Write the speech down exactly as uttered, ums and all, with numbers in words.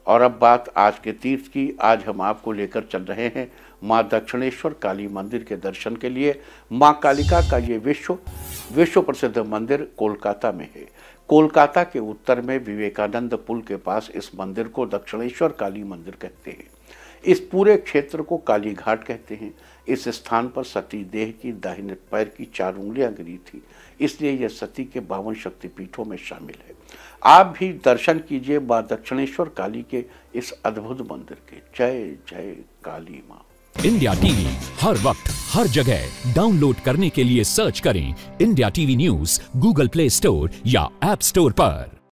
और अब बात आज के तीर्थ की। आज हम आपको लेकर चल रहे हैं मां दक्षिणेश्वर काली मंदिर के दर्शन के लिए। मां कालिका का ये विश्व विश्व प्रसिद्ध मंदिर कोलकाता में है। कोलकाता के उत्तर में विवेकानंद पुल के पास इस मंदिर को दक्षिणेश्वर काली मंदिर कहते हैं। इस पूरे क्षेत्र को काली घाट कहते हैं। इस स्थान पर सती देह की दाहिने पैर की चार उंगलियां गिरी थी, इसलिए यह सती के बावन शक्तिपीठों में शामिल है। आप भी दर्शन कीजिए मां दक्षिणेश्वर काली के इस अद्भुत मंदिर के। जय जय काली मां। इंडिया टीवी हर वक्त हर जगह डाउनलोड करने के लिए सर्च करें India TV news Google Play Store या ऐप स्टोर पर।